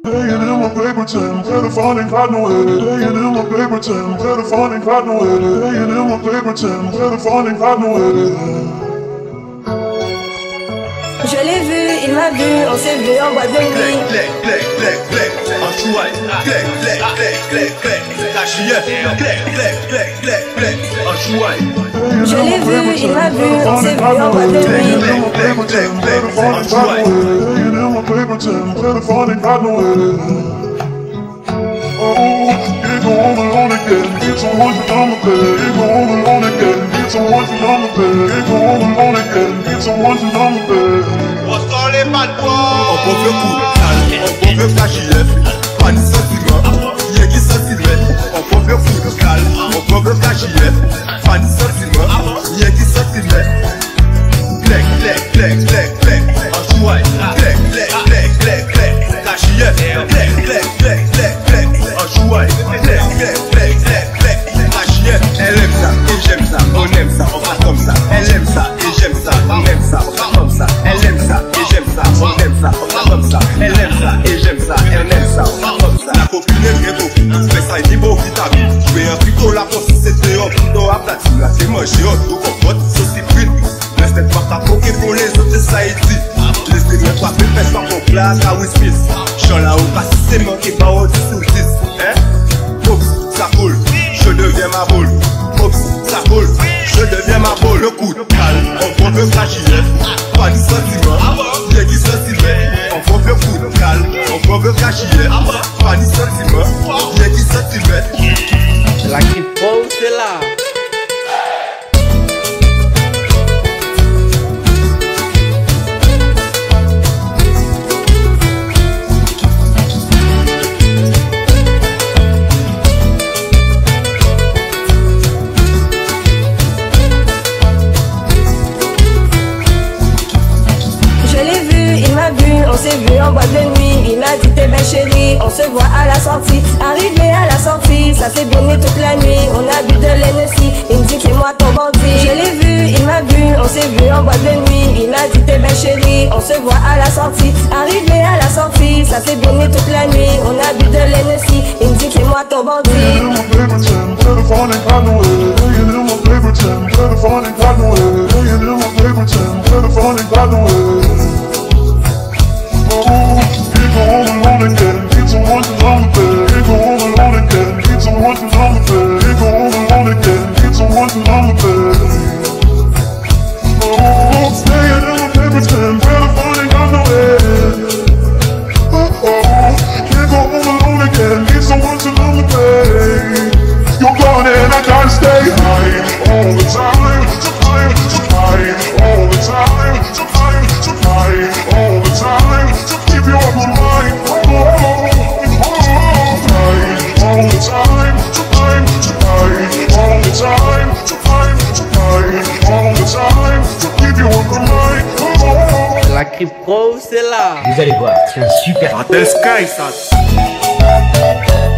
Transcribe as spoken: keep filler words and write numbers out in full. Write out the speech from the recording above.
Laying in my paper tin, telephone ain't got no edit. Laying in my paper tin, telephone ain't got no edit. Laying in my paper tin, telephone ain't got no edit. Je l'ai vu, il m'a vu, on s'est vu en boîte de nuit. Clac, clac, clac, clac, clac, en chouette. Clac, clac, clac, clac, clac, la chienne. Clac, clac, clac, clac, clac, en chouette. Je l'ai vu, il m'a vu, on s'est vu en boîte de nuit. Clac, clac, clac, clac, en chouette. Laying in my paper tin, telephone ain't got no edit. Oh, you go home alone again, need someone to come with it. You go home alone again, need someone to come with it. You go home alone again, need someone to come with it. On sort les pattes poids. On pauvre coup, on pauvre cachillef. Pas de sentiment, y'a qui sentiment. On pauvre coup, calme, on pauvre cachillef. Pas de sentiment, y'a qui sentiment. Clac, clac, clac, clac, clac, en chouette. Clac, clac, clac, clac, clac, cachillef. Clac, clac, clac, clac, clac, en chouette. Clac, clac, clac, clac, clac, cachillef. Elle aime ça, et j'aime ça, on aime ça, on va comme ça. Elle aime ça, et j'aime ça, on aime ça, on va comme ça. Elle aime ça, et j'aime ça, on aime ça, on va comme ça. Elle aime ça, et j'aime ça, elle aime ça, on va comme ça. La copine est très beau, fais ça, il est beau, vitamine. Je vais un plutôt la force, c'était un plutôt à platine. Là, c'est moi, j'ai un tout compote, sauce et frites. Laisse tête pas tapoquer pour les autres, ça est dit. Laissez-moi pas faire fesse par mon place à Will Smith. J'en là haut, pas si c'est manqué, pas au dix sur dix. Hein? Oups, ça coule, je deviens ma boule. Oups, ça coule, je deviens ma boule. Le coup de calme, on peut me cracher. Pas de sentiment, y'a qui sentiment. On peut me coup de calme, on peut me cracher. Pas de sentiment, y'a qui sentiment. La qui faut, c'est là. On s'est vu en boîte de nuit, il m'a dit t'es belle chérie, on se voit à la sortie. Arrivé à la sortie, ça s'est baigné toute la nuit, on a bu de l'Hennessy, il me dit que c'est moi ton bandit. Je l'ai vu, il m'a vu, on s'est vu en boîte de nuit, il m'a dit t'es belle chérie, on se voit à la sortie. Arrivé à la sortie, ça s'est baigné toute la nuit, on a bu de l'Hennessy, il me dit que c'est moi ton bandit. Laying in my paper tin, telephone ain't got no edit. Laying in my paper tin, telephone ain't got no edit. Laying in my paper tin, telephone ain't got no edit. Oh, you go home alone again, need someone to come with it. You go home alone again, need someone to come with it. You go home alone again, need someone to come with it. Oh, staying in my paper tin, telephone ain't got no edit. Oh, can't go home alone again, need someone to come with it. You're gone and I gotta stay high all the time, so high, so high all the time, so high, so high all the time. Keep you on my mind, oh, oh, oh, high all the time, so high, so high all the time, so high, so high all the time. So keep you on my mind, oh, oh. La crypto, c'est là. Vous allez voir, c'est un super. Sky, ça.